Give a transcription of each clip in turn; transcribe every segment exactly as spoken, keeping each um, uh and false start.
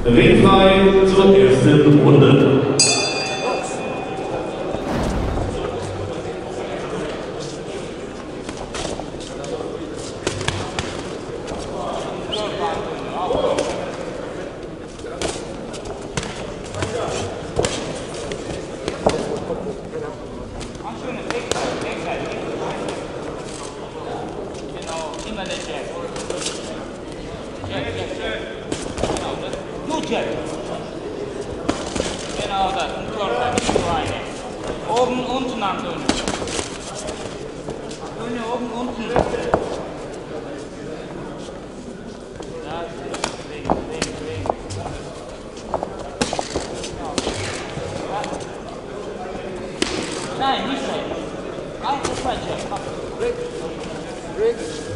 Ringfrei zur ersten Runde. Genau das, ein Körper, nicht nur eine. Oben, unten, Antonio. Antonio, oben, unten. Das ist, bewegen, bewegen, bewegen. Nein, nicht so. Ein, das war Jeff. Rick. Rick.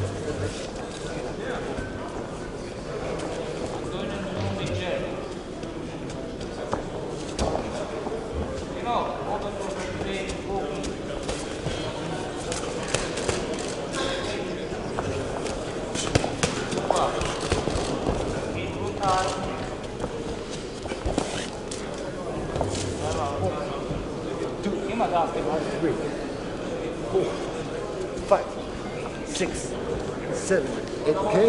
Three, four, five, six, seven, eight, okay?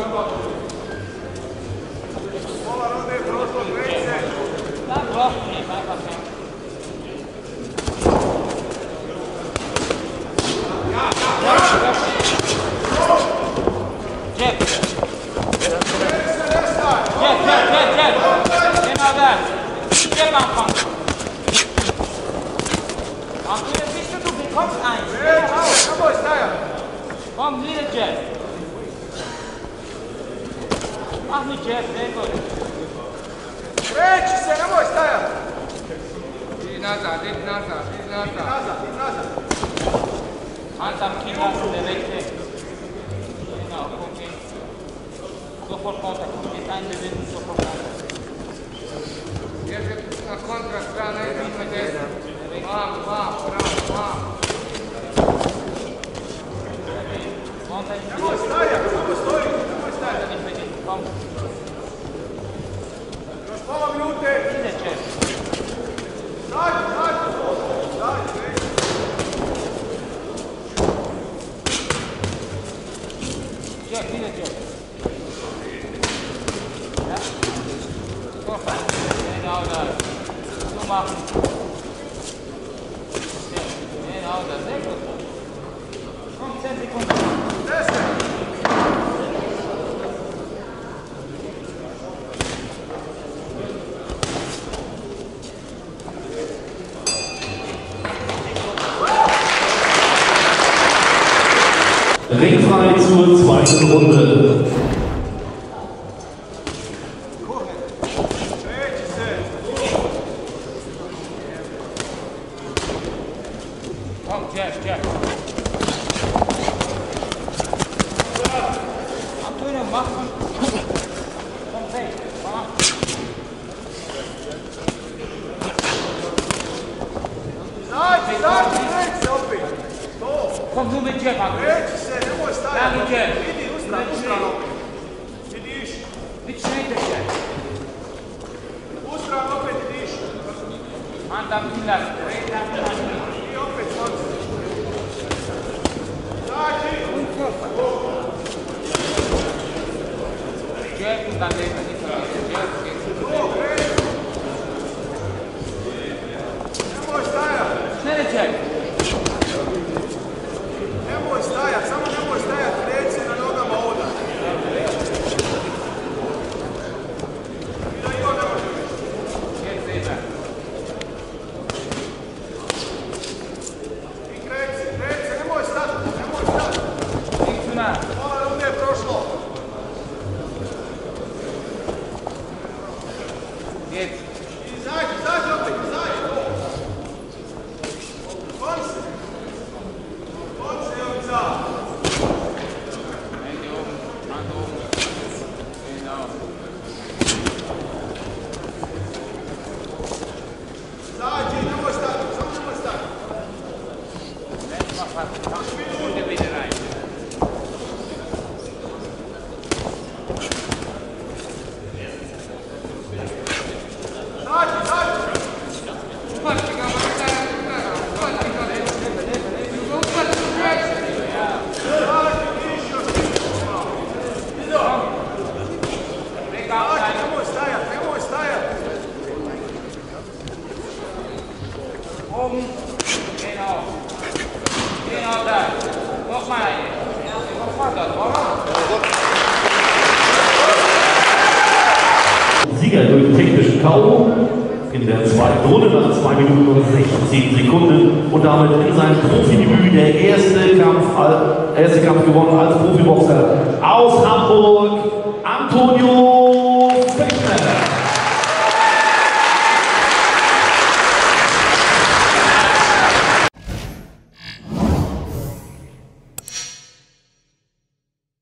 Jeff. Jeff, Jeff, Jeff, Jeff. Genau das. Jeff anfangen. Antonio, bist du, du bekommst eins. Geh raus. Komm, wieder Jeff. Mach mit Jeff, sehr gut. Kreći se, nemoj stajati. Idi nazad, idi nazad, idi nazad. Idi nazad, idi nazad. Hand am Kinn lassen, der rechte. Genau, gucken. Sofort Kontakt, mit einbewegen, sofort Kontakt. Ježe na kontra strana, idi na desno. Vam, vam, pravo, vam. Nemoj stajati, samo stoji, nemoj stajati. Još pola minute. Ide Jeff. Zađi, zađi. Zađi, reći. Jeff, ide Jeff. Ja? Kofa. Genau das. So machen. Genau das, sehr gut. Komm, zehn Sekunden. deset. Ringfrei zur zweiten Runde. Kreći se. Komm, Jeff, Jeff. Antonio, mach mal. Komm, weg. Mach. Zađi, zađi, kreći se opet. To. Komm, du mit Jeff, Antonio. Kreći se, nemoj stajati. Danke, Jeff. Idi, ustra, ustra opet. Idiš. Mit Schnitte, Jeff. Ustra opet idiš. Hand am Kinn lassen, der rechte Hand am Kinn. I opet konci. Zađi. Jeff und dann rechts, nicht vergessen. Jeff, To, kreći. Nemoj stajati. Schnelle Jeff. Nemoj stajati, samo nemoj stajati. Kreći se na nogama oda. I da i on ne može. Jeff, Seber. I kreći se, kreći se, nemoj stati, nemoj stati. Links und nach. Pola runde je prošlo. aufsteigen. Nemoj stajat, nemoj stajat. Oben. Genau. Genau da. Nochmal eine. Nochmal das, oder? Sieger durch technischen K O in der zweiten Runde nach zwei Minuten und sechzehn Sekunden und damit in seinem Profidebüt der erste Kampf, erste Kampf gewonnen als Profiboxer aus Hamburg, Antonio